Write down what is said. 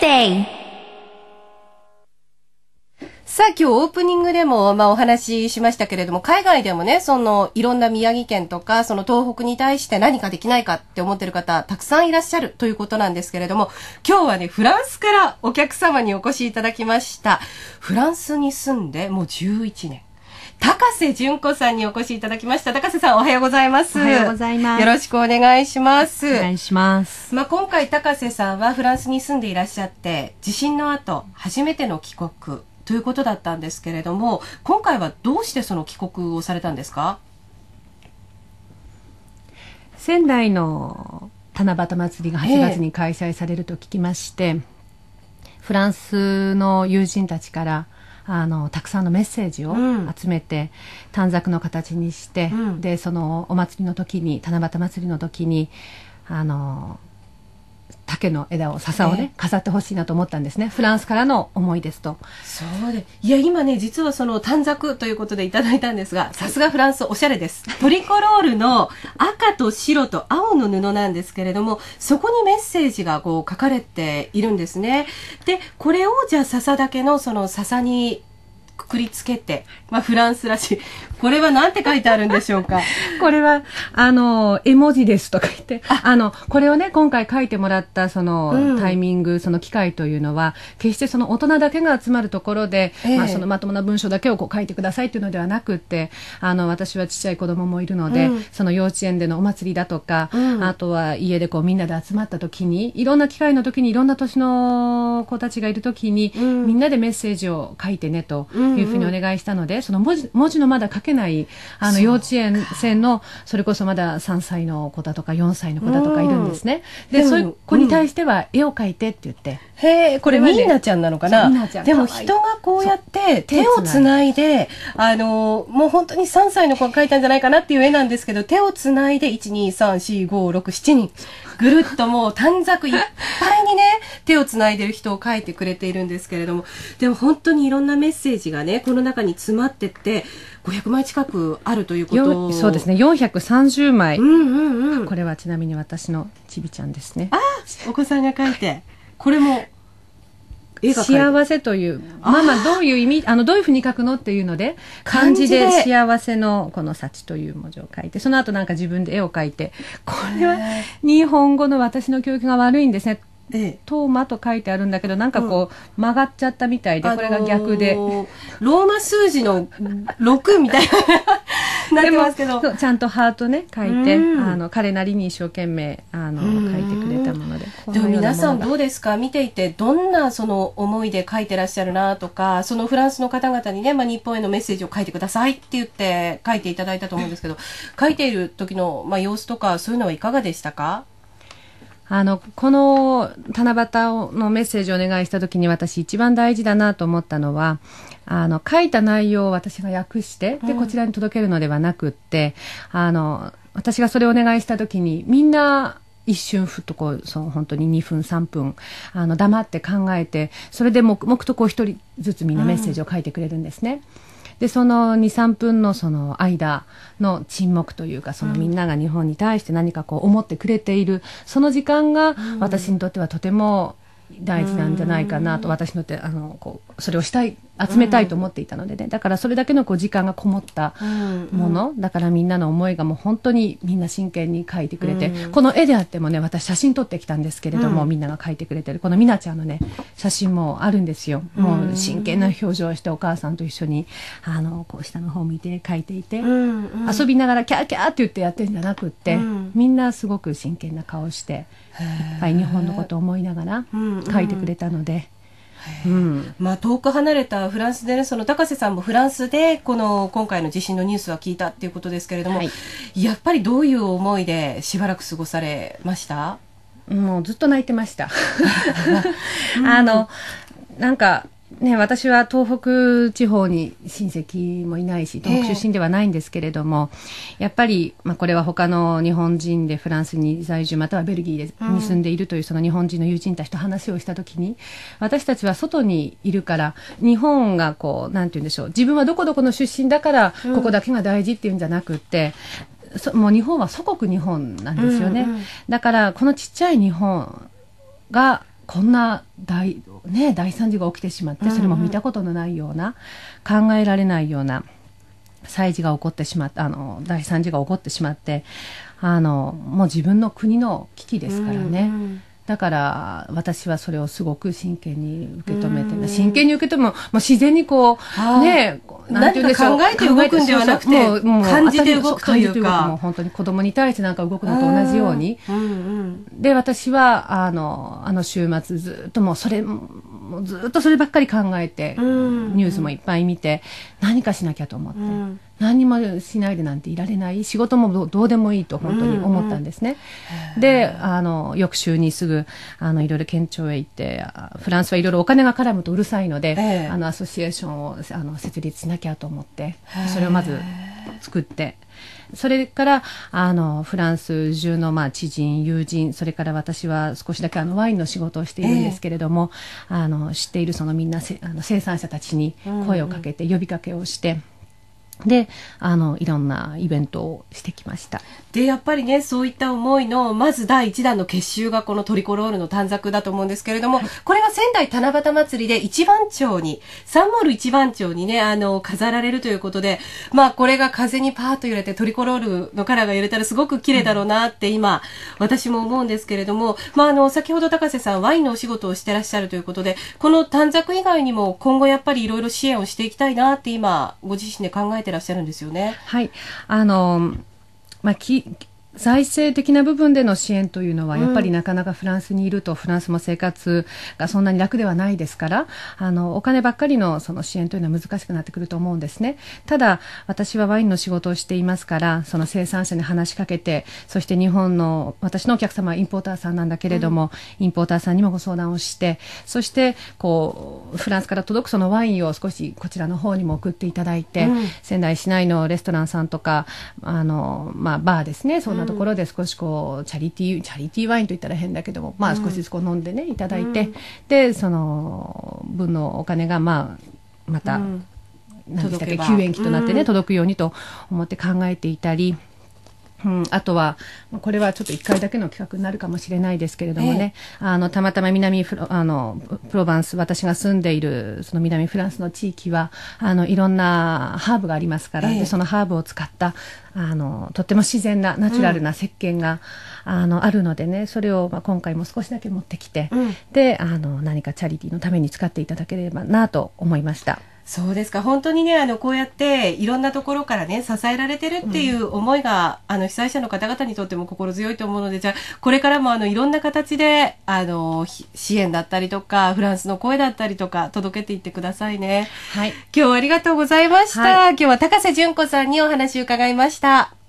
Wednesday。さあ今日オープニングでもお話ししましたけれども、海外でもね、いろんな宮城県とか東北に対して何かできないかって思ってる方たくさんいらっしゃるということなんですけれども、今日はねフランスからお客様にお越しいただきました。フランスに住んでもう11年、高瀬純子さんにお越しいただきました。高瀬さん、おはようございます。 おはようございます。 よろしくお願いします。 お願いします。 今回高瀬さんはフランスに住んでいらっしゃって、地震の後初めての帰国ということだったんですけれども、今回はどうしてその帰国をされたんですか？ 仙台の七夕祭りが8月に開催されると聞きまして、フランスの友人たちからたくさんのメッセージを集めて、短冊の形にして、でそのお祭りの時に、七夕祭りの時に竹の枝を笹をね、飾ってほしいなと思ったんですね。フランスからの思いですと。 そうで、いや今ね実はその短冊ということでいただいたんですが、さすがフランスおしゃれです。トリコロールの赤と白と青の布なんですけれども、そこにメッセージがこう書かれているんですね。でこれをじゃあ笹だけのその笹にくくりつけて、フランスらしい。これは何て書いてあるんでしょうか？ これは絵文字ですとか言って、これをね今回書いてもらったそのタイミング、その機会というのは決してその大人だけが集まるところで、そのまともな文章だけをこう書いてくださいというのではなくって、私はちっちゃい子供もいるので、その幼稚園でのお祭りだとか、あとは家でこうみんなで集まった時に、いろんな機会の時にいろんな年の子たちがいる時に、みんなでメッセージを書いてねというふうにお願いしたので、その文字のまだ書けない幼稚園生のそれこそまだ3歳の子だとか4歳の子だとかいるんですね。でそういう子に対しては絵を描いてって言って、 へえ、これミーナちゃんなのかな。でも人がこうやって手をつないで、もう本当に3歳の子が描いたんじゃないかなっていう絵なんですけど、手をつないで1234567人ぐるっともう短冊いっぱいにね手をつないでる人を描いてくれているんですけれども、でも本当にいろんなメッセージがねこの中に詰まってって500枚近くあるということ。 そうですね、430枚、これはちなみに私のちびちゃんですね。 お子さんが描いて、これも幸せという、ママどういう意味、どういうふうに書くのっていうので、漢字で幸せのこの幸という文字を書いて、その後なんか自分で絵を描いて、これは日本語の私の教育が悪いんですね。トーマと書いてあるんだけど、なんかこう、曲がっちゃったみたいで、これが逆で、 ローマ数字の6みたいななってますけど、 ちゃんとハートね書いて、彼なりに一生懸命書いてくれたもので。 でも皆さんどうですか？見ていてどんなその思いで書いてらっしゃるなとか、そのフランスの方々にね、日本へのメッセージを書いてくださいって言って書いていただいたと思うんですけど、書いている時の様子とかそういうのはいかがでしたか？ この七夕のメッセージをお願いした時に、私一番大事だなと思ったのは、書いた内容を私が訳して、でこちらに届けるのではなくって、私がそれをお願いした時に、みんな一瞬ふっとこう、本当に2分3分黙って考えて、それで黙々とこう一人ずつみんなメッセージを書いてくれるんですね。でその 2,3 分のその間の沈黙というか、そのみんなが日本に対して何かこう思ってくれているその時間が、私にとってはとても大事なんじゃないかなと、私にとってこうそれを集めたいと思っていたのでね。だからそれだけのこう時間がこもったもの、だからみんなの思いがもう本当にみんな真剣に描いてくれて、この絵であってもね、私写真撮ってきたんですけれども、みんなが描いてくれてるこのみなちゃんのね写真もあるんですよ。もう真剣な表情をしてお母さんと一緒にこう下の方を見て描いていて、遊びながらキャーキャーって言ってやってるんじゃなくって、みんなすごく真剣な顔していっぱい日本のことを思いながら描いてくれたので、 遠く離れたフランスでね、その高瀬さんもフランスで今回の地震のニュースは聞いたっていうことですけれども、やっぱりどういう思いでしばらく過ごされました？ もうずっと泣いてましたなんかね、私は東北地方に親戚もいないし、東北出身ではないんですけれども、やっぱり、これは他の日本人でフランスに在住またはベルギーに住んでいるというその日本人の友人たちと話をしたときに、私たちは外にいるから日本がこうなんて言うんでしょう、自分はどこどこの出身だからここだけが大事っていうんじゃなくって、もう日本は祖国日本なんですよね。だからこのちっちゃい日本がこんな大惨事が起きてしまって、それも見たことのないような、考えられないような大惨事が起こってしまって、大惨事が起こってしまって、もう自分の国の危機ですからね。だから私はそれをすごく真剣に受け止めて、真剣に受け止めもう自然にこうね、 なんていうんでしょう、考えて動くんではなくて感じて動くというか、 もう本当に子供に対してなんか動くのと同じように、で私はあの週末ずっともうずっとそればっかり考えて、ニュースもいっぱい見て、何かしなきゃと思って、何にもしないでなんていられない、仕事もどうでもいいと本当に思ったんですね。で翌週にすぐいろいろ県庁へ行って、フランスはいろいろお金が絡むとうるさいので、アソシエーションを設立しなきゃと思って、それをまず作って、それからフランス中の知人友人、それから私は少しだけワインの仕事をしているんですけれども、知っているみんな生産者たちに声をかけて、呼びかけをして、でいろんなイベントをしてきました。 でやっぱりね、そういった思いのまず第一弾の結集がこのトリコロールの短冊だと思うんですけれども、これが仙台七夕祭りで一番町に、サンモール一番町にね飾られるということで、これが風にパーッと揺れてトリコロールのカラーが揺れたらすごく綺麗だろうなって今私も思うんですけれども、先ほど高瀬さんワインのお仕事をしてらっしゃるということで、この短冊以外にも今後やっぱりいろいろ支援をしていきたいなって今ご自身で考えてらっしゃるんですよね。 はい、財政的な部分での支援というのはやっぱりなかなかフランスにいると、フランスも生活がそんなに楽ではないですから、お金ばっかりのその支援というのは難しくなってくると思うんですね。ただ私はワインの仕事をしていますから、その生産者に話しかけて、そして日本の私のお客様はインポーターさんなんだけれども、インポーターさんにもご相談をして、そしてフランスから届くそのワインを少しこちらの方にも送っていただいて、仙台市内のレストランさんとかバーですね、そんなところで少しチャリティーワインといったら変だけども、少しずつ飲んでねいただいて、でその分のお金がまた、何でしたっけ、救援金となってね、届くようにと思って考えていたり、あとはこれはちょっと1回だけの企画になるかもしれないですけれどもね、たまたま南プロバンス、私が住んでいるその南フランスの地域はいろんなハーブがありますから、でそのハーブを使ったとっても自然なナチュラルな石鹸が、あるのでね、それを今回も少しだけ持ってきて、で何かチャリティーのために使っていただければなと思いました。 そうですか。本当にね、こうやっていろんなところからね、支えられてるっていう思いが、被災者の方々にとっても心強いと思うので、じゃあ、これからもいろんな形で、支援だったりとか、フランスの声だったりとか、届けていってくださいね。はい。今日はありがとうございました。はい、今日は高瀬純子さんにお話を伺いました。